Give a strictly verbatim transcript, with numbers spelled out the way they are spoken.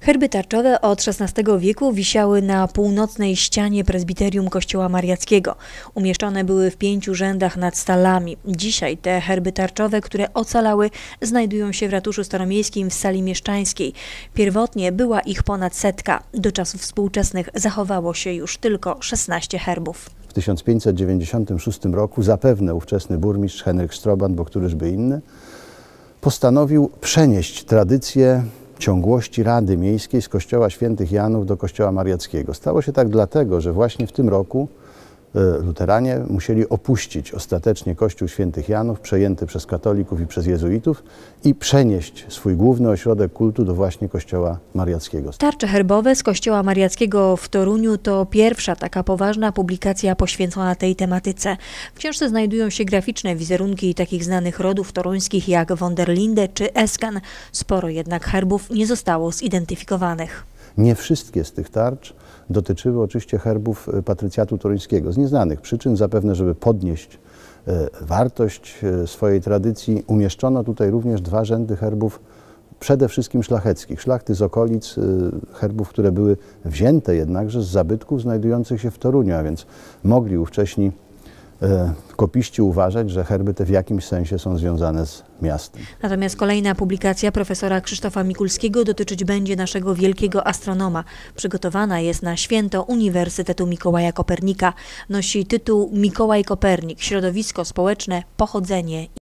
Herby tarczowe od szesnastego wieku wisiały na północnej ścianie prezbiterium kościoła mariackiego. Umieszczone były w pięciu rzędach nad stalami. Dzisiaj te herby tarczowe, które ocalały, znajdują się w ratuszu staromiejskim w sali mieszczańskiej. Pierwotnie była ich ponad setka. Do czasów współczesnych zachowało się już tylko szesnaście herbów. W tysiąc pięćset dziewięćdziesiątym szóstym roku zapewne ówczesny burmistrz Henryk Stroban, bo któryż by inny, postanowił przenieść tradycję ciągłości Rady Miejskiej z kościoła Świętych Janów do kościoła mariackiego. Stało się tak dlatego, że właśnie w tym roku luteranie musieli opuścić ostatecznie kościół Świętych Janów, przejęty przez katolików i przez jezuitów, i przenieść swój główny ośrodek kultu do właśnie kościoła mariackiego. Tarcze herbowe z kościoła mariackiego w Toruniu to pierwsza taka poważna publikacja poświęcona tej tematyce. W książce znajdują się graficzne wizerunki takich znanych rodów toruńskich jak von der Linde czy Esken. Sporo jednak herbów nie zostało zidentyfikowanych. Nie wszystkie z tych tarcz dotyczyły oczywiście herbów patrycjatu toruńskiego. Z nieznanych przyczyn, zapewne żeby podnieść wartość swojej tradycji, umieszczono tutaj również dwa rzędy herbów przede wszystkim szlacheckich, szlachty z okolic, herbów, które były wzięte jednakże z zabytków znajdujących się w Toruniu, a więc mogli ówcześni kopiści uważać, że herby te w jakimś sensie są związane z miastem. Natomiast kolejna publikacja profesora Krzysztofa Mikulskiego dotyczyć będzie naszego wielkiego astronoma. Przygotowana jest na święto Uniwersytetu Mikołaja Kopernika. Nosi tytuł Mikołaj Kopernik – środowisko społeczne, pochodzenie